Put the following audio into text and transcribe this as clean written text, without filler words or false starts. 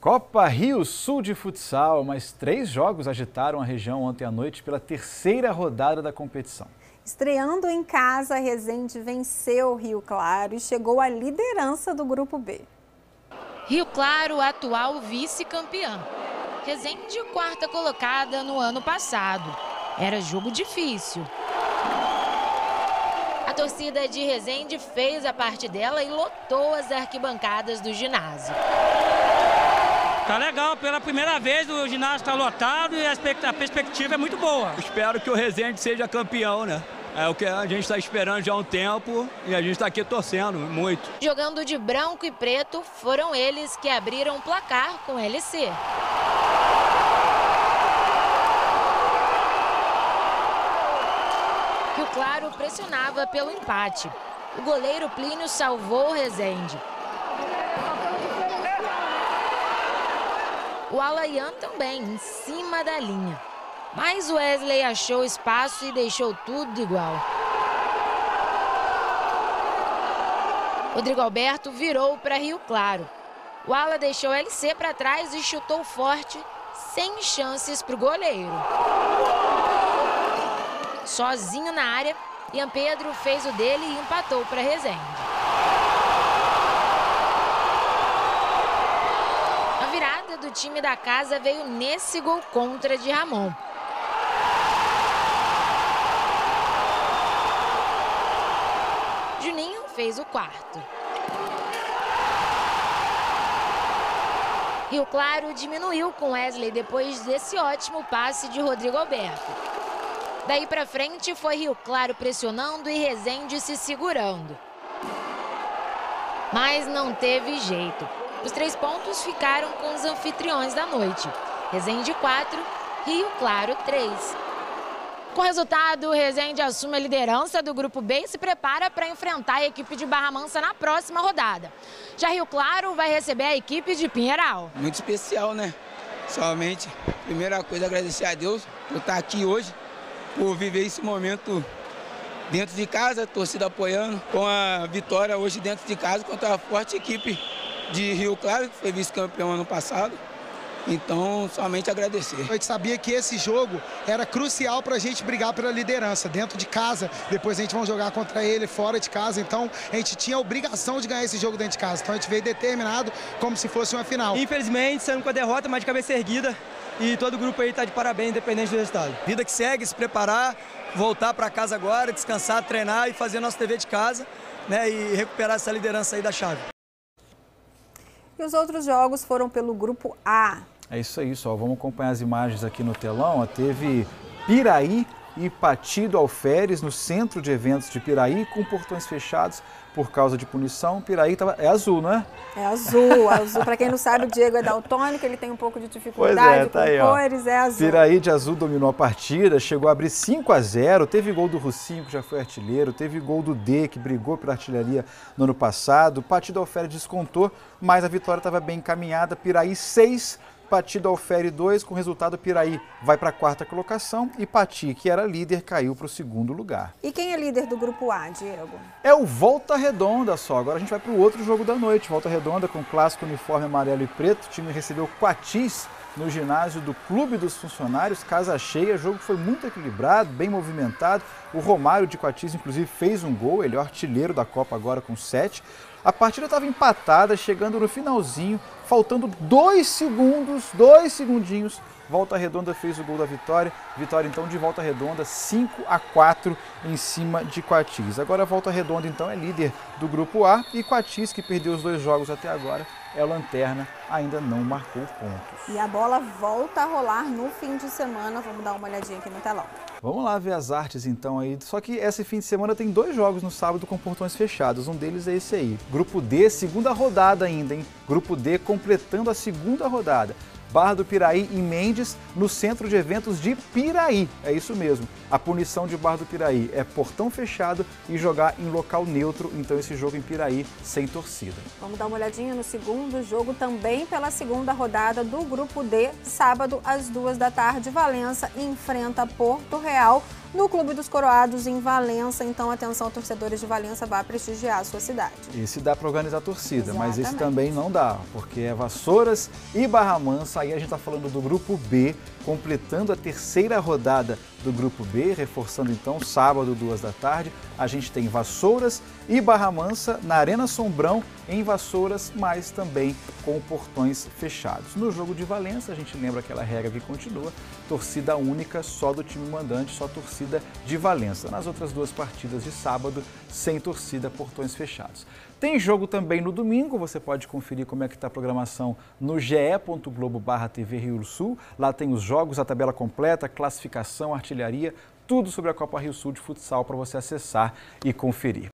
Copa Rio Sul de Futsal, mas 3 jogos agitaram a região ontem à noite pela 3ª rodada da competição. Estreando em casa, Resende venceu o Rio Claro e chegou à liderança do Grupo B. Rio Claro, atual vice-campeã. Resende, 4ª colocada no ano passado. Era jogo difícil. A torcida de Resende fez a parte dela e lotou as arquibancadas do ginásio. Tá legal, pela primeira vez o ginásio está lotado e a perspectiva é muito boa. Espero que o Resende seja campeão, né? É o que a gente está esperando já há um tempo e a gente está aqui torcendo muito. Jogando de branco e preto, foram eles que abriram o placar com LC. Rio Claro pressionava pelo empate. O goleiro Plínio salvou o Resende. O Alaian também, em cima da linha. Mas o Wesley achou espaço e deixou tudo igual. Rodrigo Alberto virou para Rio Claro. O Ala deixou LC para trás e chutou forte, sem chances para o goleiro. Sozinho na área, Ian Pedro fez o dele e empatou para Resende. A virada do time da casa veio nesse gol contra de Ramon. Juninho fez o 4º. Rio Claro diminuiu com Wesley depois desse ótimo passe de Rodrigo Alberto. Daí para frente foi Rio Claro pressionando e Resende se segurando. Mas não teve jeito. Os 3 pontos ficaram com os anfitriões da noite. Resende 4, Rio Claro 3. Com o resultado, o Resende assume a liderança do Grupo B e se prepara para enfrentar a equipe de Barra Mansa na próxima rodada. Já Rio Claro vai receber a equipe de Pinheiral. Muito especial, né? Somente, primeira coisa, agradecer a Deus por estar aqui hoje, por viver esse momento dentro de casa, torcida apoiando, com a vitória hoje dentro de casa contra a forte equipe de Rio Claro, que foi vice-campeão ano passado. Então, somente agradecer. A gente sabia que esse jogo era crucial para a gente brigar pela liderança dentro de casa. Depois a gente vai jogar contra ele fora de casa. Então, a gente tinha a obrigação de ganhar esse jogo dentro de casa. Então, a gente veio determinado como se fosse uma final. Infelizmente, saímos com a derrota, mas de cabeça erguida. E todo o grupo aí está de parabéns, independente do resultado. Vida que segue, se preparar, voltar para casa agora, descansar, treinar e fazer nosso dever de casa, né, e recuperar essa liderança aí da chave. E os outros jogos foram pelo Grupo A. É isso aí, só vamos acompanhar as imagens aqui no telão. Teve Piraí e Pati do Alferes no centro de eventos de Piraí, com portões fechados por causa de punição. Piraí é azul, não é? É azul, azul. Para quem não sabe, o Diego é daltônico, ele tem um pouco de dificuldade com aí, cores, é azul. Piraí de azul dominou a partida, chegou a abrir 5-0, teve gol do Russinho, que já foi artilheiro, teve gol do D, que brigou pela artilharia no ano passado. Pati do Alferes descontou, mas a vitória estava bem encaminhada. Piraí 6, Pati do Alferes 2, com o resultado Piraí vai para a 4ª colocação e Pati, que era líder, caiu para o 2º lugar. E quem é líder do Grupo A, Diego? É o Volta Redonda só. Agora a gente vai para o outro jogo da noite. Volta Redonda com clássico uniforme amarelo e preto. O time recebeu Quatis no ginásio do Clube dos Funcionários, casa cheia. O jogo foi muito equilibrado, bem movimentado. O Romário de Quatis, inclusive, fez um gol. Ele é o artilheiro da Copa agora com 7. A partida estava empatada, chegando no finalzinho, faltando 2 segundinhos. Volta Redonda fez o gol da vitória. Vitória, então, de Volta Redonda, 5-4 em cima de Quatis. Agora a Volta Redonda, então, é líder do Grupo A e Quatis, que perdeu os 2 jogos até agora, é a lanterna, ainda não marcou pontos. E a bola volta a rolar no fim de semana. Vamos dar uma olhadinha aqui no telão. Vamos lá ver as artes então aí. Só que esse fim de semana tem 2 jogos no sábado com portões fechados. Um deles é esse aí. Grupo D, 2ª rodada ainda, hein? Grupo D completando a 2ª rodada. Barra do Piraí e Mendes no centro de eventos de Piraí. É isso mesmo. A punição de Barra do Piraí é portão fechado e jogar em local neutro. Então esse jogo em Piraí sem torcida. Vamos dar uma olhadinha no segundo jogo também pela 2ª rodada do Grupo D. Sábado às 2 da tarde, Valença enfrenta Porto Real. no Clube dos Coroados em Valença. Então, atenção, torcedores de Valença, vá prestigiar a sua cidade. Esse dá para organizar a torcida, Exatamente. mas esse também não dá, porque é Vassouras e Barra Mansa. Aí a gente está falando do Grupo B, completando a terceira rodada do Grupo B, reforçando então sábado, 2 da tarde. A gente tem Vassouras e Barra Mansa na Arena Sombrão, em Vassouras, mas também com portões fechados. No jogo de Valença, a gente lembra aquela regra que continua, torcida única só do time mandante, só torcida de Valença. Nas outras 2 partidas de sábado, sem torcida, portões fechados. Tem jogo também no domingo, você pode conferir como é que está a programação no ge.globo/TV Rio Sul. Lá tem os jogos, a tabela completa, classificação, artilharia, tudo sobre a Copa Rio Sul de futsal para você acessar e conferir.